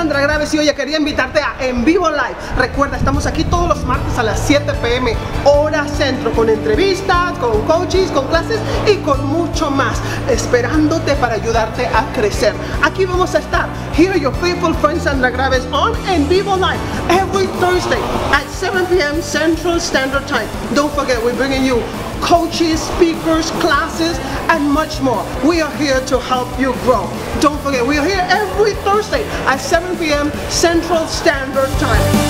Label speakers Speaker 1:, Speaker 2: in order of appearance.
Speaker 1: Sandra Graves y oye, quería invitarte a En Vivo Live. Recuerda, estamos aquí todos los martes a las 7 p.m. hora centro, con entrevistas, con coaches, con clases y con mucho más, esperándote para ayudarte a crecer. Aquí vamos a estar. Here your faithful friend Sandra Graves on En Vivo Live every Thursday at 7 p.m. Central Standard Time. Don't forget, we're bringing you coaches, speakers, classes, and much more. We are here to help you grow. Don't forget, we are here every Thursday at 7 p.m. Central Standard Time.